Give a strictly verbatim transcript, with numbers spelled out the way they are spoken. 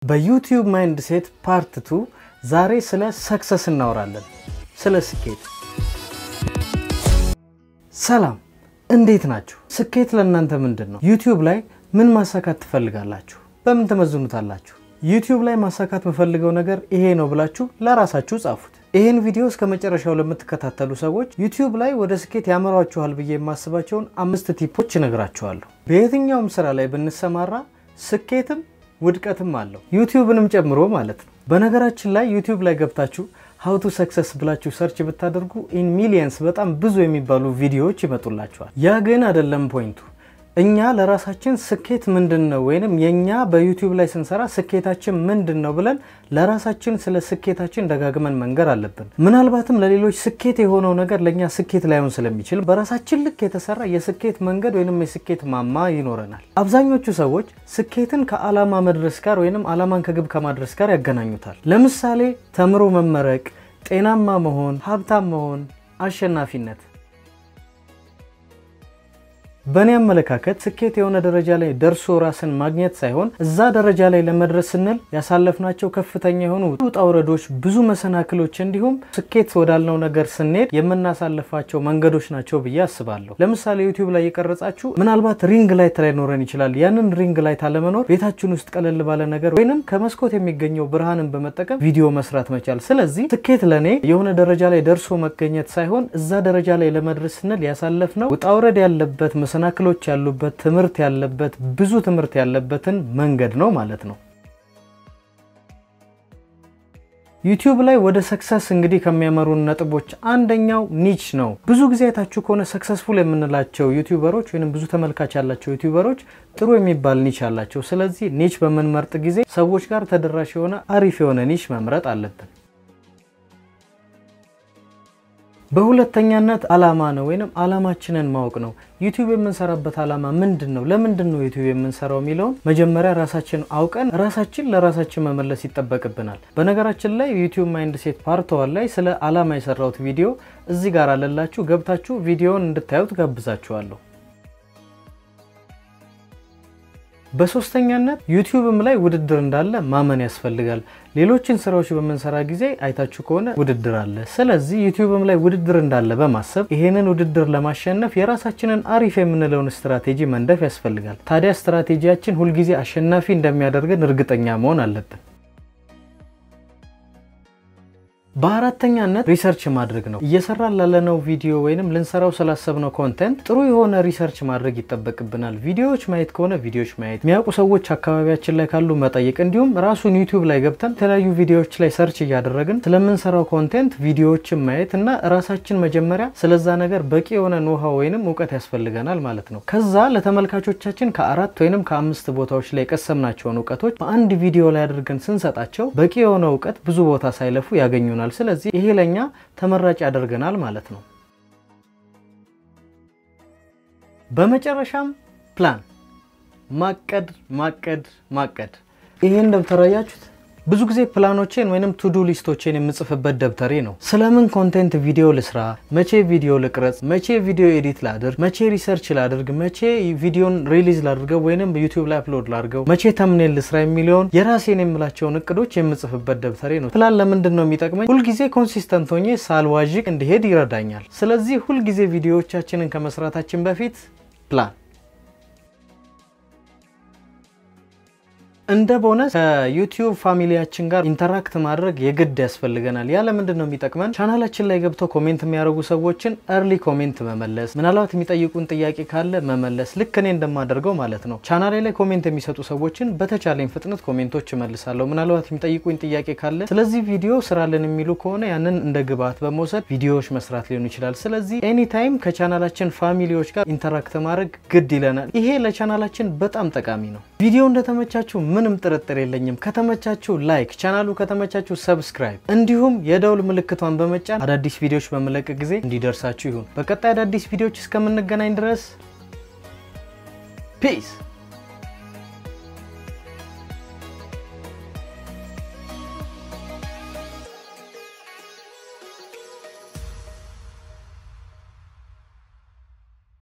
በዩቲዩብ ማይንድሴት ፓርት two ዛሬ ስለ ሰክሰስ እናወራለን ስለ ስኬት ሰላም እንዴት ናችሁ ስኬት ለእናንተ ምንድነው ዩቲዩብ ላይ ምን ማሳካት ትፈልጋላችሁ በምን ተመዝኑታላችሁ ዩቲዩብ ላይ ማሳካት መፈልገው ነገር ይሄ ነው ብላችሁ ለራሳችሁ ጻፉት ይሄን ቪዲዮ እስከ መጨረሻው ለምትከታተሉ ሰዎች ዩቲዩብ ላይ ወደ ስኬት ያመራችኋል ብዬ የማስባቸውን አምስት ቲፖች እነግራችኋለሁ በየትኛውም ስራ ላይ ብንሰማራ ስኬትም ውድቀትም አለው ዩቲዩብንም ጨምሮ ማለት ነው በነገራችን ላይ ዩቲዩብ ላይ ገብታችሁ how to success ብላችሁ ሰርች ብታደርጉ in millions በጣም ብዙ የሚባሉ ቪዲዮዎች ይመጡላችኋል ያ ግን አይደለም ፖይንቱ እኛ ለራሳችን ስኬት ምንድነው ወይንም የኛ በዩቲዩብ ላይ ስንሰራ ስኬታችን ምንድነው ብለን ለራሳችን ስለ ስኬታችን ደጋግመን መንገር አለብን ምናልባትም ለሌሎች ስኬት የሆነው ነገር ለኛ ስኬት ላይሆን ስለሚችል በራሳችን ልክ የተሰራ የስኬት መንገድ ወይንም የስኬት ማማ ይኖረናል አብዛኞቹ ሰዎች ስኬትን ከዓላማ መድረስ ጋር ወይንም ዓላማን ከግብ ከማድረስ ጋር ያገናኙታል ለምሳሌ ተምሮ መመረቅ ጤናማ መሆን ሀብታም መሆን አሸናፊነት በእኔ አመለካከት ስኬት የሆነ ደረጃ ላይ ደርሶ ራስን ማግኘት ሳይሆን እዛ ደረጃ ላይ ለመድረስ ስንል ያሳለፍናቸው ከፍተኛ የሆኑ ውጣ ውረዶች ብዙ መሰናክሎች እንዲሁም ስኬት ወዳልነው ነገር ስንሄድ የምናሳልፋቸው መንገዶች ናቸው ብዬ አስባለሁ ለምሳሌ ዩቲዩብ ላይ የቀረጻችሁ ምናልባት ሪንግ ላይት ላይ ኖረን ይችላል ያንን ሪንግ ላይት አለመኖር ቤታችን ውስጥ ቀለል ባለ ነገር ወይንም ከመስኮት የሚገኘው ብርሃንን በመጠቀም ቪዲዮ መስራት መቻል ስለዚህ ስኬት ለኔ የሆነ ደረጃ ላይ ደርሶ መገኘት ሳይሆን እዛ ደረጃ ላይ ለመድረስ ስንል ያሳለፍነው ውጣ ውረድ ያለበት መሰናክሎች ያሉበት ትምርት ያለበት ብዙ ትምርት ያለበትን መንገድ ነው ማለት ነው ዩቲዩብ ላይ ወደ ሰክሰስ እንግዲህ ከሚያመሩን ነጥቦች አንደኛው ኒች ነው ብዙ ጊዜ አይታችሁ ከሆነ ሰክሰስፉል የምንላቸው ዩቲዩበሮች ወይንም ብዙ ተመልካች ያላቸው ዩቲዩበሮች ጥሩ የሚባል ኒች አላቸው ስለዚህ ኒች በመንመርጥ ጊዜ ሰዎች ጋር ተደራሽ የሆነ አሪፍ የሆነ ኒች መምረጥ አለብን በሁለተኛነት ዓላማ ነው ወይንም ዓላማችንን ማወቅ ነው ዩቲዩብ የምንሰራበት ዓላማ ምንድነው ለምንድነው ዩቲዩብ የምንሰራው ሚለው መጀመሪያ ራሳችን አውቀን ራሳችን ለራሳችን መመለስ ይተበቅብናል በነገራችን ላይ ዩቲዩብ ማይንድሴት ፓርት one ላይ ስለ ዓላማ የሰራውት ቪዲዮ እዚህ ጋር አለላችሁ ገብታችሁ ቪዲዮውን እንድታዩት ጋብዛችኋለሁ በሶስተኛነት ዩቲዩብም ላይ ውድድር እንዳለ ማመን ያስፈልጋል ሌሎችን ስራዎች በመንሰራ ጊዜ አይታችሁ ከሆነ ውድድር አለ ስለዚህ ዩቲዩብም ላይ ውድድር እንዳለ በማሰብ ይሄንን ውድድር ለማሸነፍ የራሳችንን አሪፍ የምንለውን ስትራቴጂ መንደፍ ያስፈልጋል ታዲያ ስትራቴጂያችን ሁሉ ጊዜ አሸናፊ እንደሚያደርገን እርግጠኛ መሆን አለብን በአራተኛነት ሪሰርች ማድረግ ነው እየሰራን ላለነው ቪዲዮ ወይንም ልንሰራው ስላሰብነው ኮንቴንት ጥሩ የሆነ ሪሰርች ማድረግ ይተበቅብናል ቪዲዮዎች ማየት ከሆነ ቪዲዮዎች ማየት የሚያውቁ ሰዎች አካባቢያችን ላይ ካሉ መጠየቅ እንዲሁም ራሱን ዩቲዩብ ላይ ገብተን ተለያዩ ቪዲዮዎች ላይ ሰርች እያደረግን ስለምንሰራው ኮንቴንት ቪዲዮዎችን ማየት እና ራሳችን መጀመሪያ ስለዛ ነገር በቂ የሆነ ኖሃው ወይንም ዕውቀት ያስፈልገናል ማለት ነው ከዛ ለተመልካቾቻችን ከአራት ወይንም ከአምስት ቦታዎች ላይ ቀሰምናቸው ዕውቀቶች በአንድ ቪዲዮ ላይ አድርገን ስንሰጣቸው በቂ የሆነ ዕውቀት ብዙ ቦታ ሳይለፉ ያገኙናል ስለዚህ ይሄ ለኛ ተመራጭ ያደርገናል ማለት ነው በመጨረሻም ፕላን ማቀድ ማቀድ ማቀድ ይሄን ደብተራያችሁት ብዙ ጊዜ ፕላኖቼን ወይንም ቱ ዱ ሊስቶቼን የምጽፍበት ደብተሬ ነው ስለምን ኮንቴንት ቪዲዮ ልስራ መቼ ቪዲዮ ልቅረጽ መቼ ቪዲዮ ኤዲት ላድርግ መቼ ሪሰርች ላድርግ መቼ ቪዲዮን ሪሊዝ ላድርገው ወይንም በዩቲዩብ ላይ አፕሎድ ላድርገው መቼ ተምኔል ልስራ የሚለውን የራሴን የምላቸውን እቅዶች የምጽፍበት ደብተሬ ነው ፕላን ለምንድነው የሚጠቅመኝ ሁሉ ጊዜ ኮንሲስተንት ሆኜ ሳልዋዥቅ እንዲሄድ ይረዳኛል ስለዚህ ሁሉ ጊዜ ቪዲዮዎቻችንን ከመስራታችን በፊት ፕላን እንደ ቦነስ ከዩቲዩብ ፋሚሊያችን ጋር ኢንተራክት ማድረግ የግድ ያስፈልገናል ያለ ምንድነው የሚጠቅመን ቻናላችን ላይ ገብተው ኮሜንት የሚያደርጉ ሰዎችን early ኮሜንት መመለስ ምናልባት የሚጠይቁን ጥያቄ ካለ መመለስ ልክ እኔ እንደማደርገው ማለት ነው ቻናሌ ላይ ኮሜንት የሚሰጡ ሰዎችን በተቻለኝ ፍጥነት ኮሜንቶች መልሳለሁ ምናልባት የሚጠይቁኝ ጥያቄ ካለ ስለዚህ ቪዲዮ ስራልን የሚሉ ከሆነ ያንን እንደ ግብአት በመውሰድ ቪዲዮዎች መስራት ሊሆን ይችላል ስለዚህ ኤኒ ታይም ከቻናላችን ፋሚሊዎች ጋር ኢንተራክት ማድረግ ግድ ይለናል ይሄ ለቻናላችን በጣም ጠቃሚ ነው ቪዲዮ እንደተመቻችሁ ምንም ጥርጥር የለኝም ከተመቻችሁ ላይክ ቻናሉ ከተመቻችሁ ሰብስክራይብ እንዲሁም የደውል ምልክቷን በመጫን አዳዲስ ቪዲዮዎች በመለቀቅ ጊዜ እንዲደርሳችሁ ይሁን በቀጣይ አዳዲስ ቪዲዮዎች እስከምንገናኝ ድረስ ፒስ